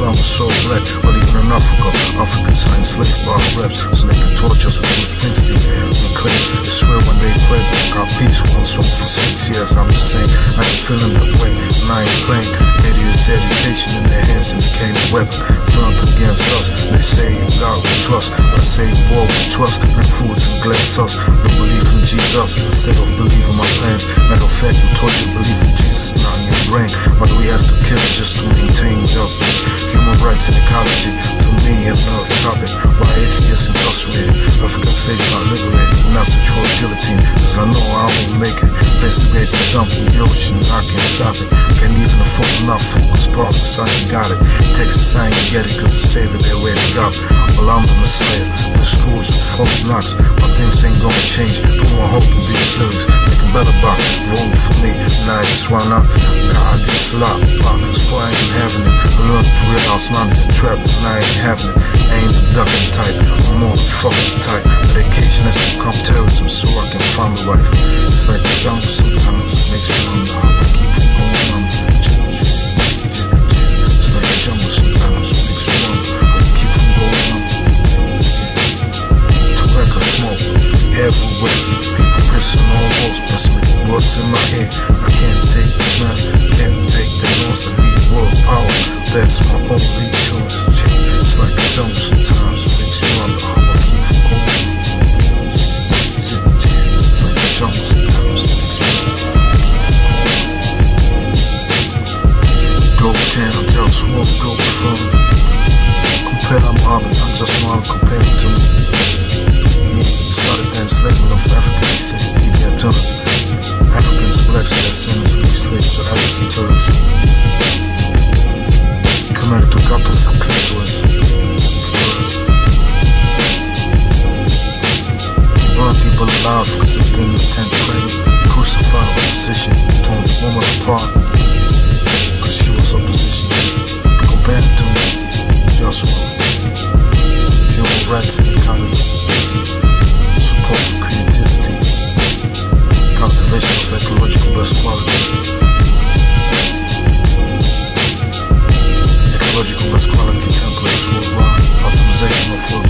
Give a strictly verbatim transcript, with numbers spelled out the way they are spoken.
I'm so black, but even in Africa, Africans are enslaved by our reps, so they can torture us with Bruce Springsteen and claim. I swear when they play, got peace, one song for six years. I'm just saying, I ain't feeling that way, and I ain't playing. Idiots' education in their hands and became a weapon, turned against us. They say in God we trust, but I say in war we trust, and foods and glass us. We believe in Jesus instead of believing my plans. Matter of fact, you told you believe in Jesus, not in your brain. Why do we have to kill just to maintain justice? Human rights and ecology, to me another topic. Why atheists incarcerated, African slaves not liberated, and that's the true guillotine. Cause I know I won't make it. Place the base and dump in the ocean, I can't stop it. Can't even afford enough focus partners, I ain't got it. Texas, I ain't get it, cause the savior they already got. Well, I'm the messiah, the schools with folk knocks. My things ain't gonna change, put my hope in these lyrics. Make a better box, vote for me, nah, just why not? God, this lot, so I ain't having it. I learned to realize mine is a trap, and I ain't having it. I ain't the ducking type, I'm more the fucking type. Medication has become terrorism, so I can find a wife. It's like the jungle sometimes, it makes me wonder how I keep from going on. It's like the jungle sometimes, it makes me wonder how I keep from going on. Tobacco smoke everywhere, people pressing on walls, pressing with words in my head. I can't take the smell, can't take the noise, I need world power, that's my only choice. It's like the jungle sometimes, it makes me wonder how I keep from going on. It's like the jungle sometimes, it makes me wonder how I keep from going on. Globetown, JustWar, Globalfirm. Compare I'm Hobbit, I'm just one compared to me. Yeah, started the enslavement of Africans, says D B dot T T. Africans, blacks, and sinners who be slaves to Arabs and Turks. Committed to Capitalism. Burn people alive because they didn't attend prayer. Crucified opposition, torn the woman apart because she was opposition. Compared to JustWar, human rights and ecology, support for creativity, cultivation of ecological best quality, ecological best quality templates worldwide, optimization of work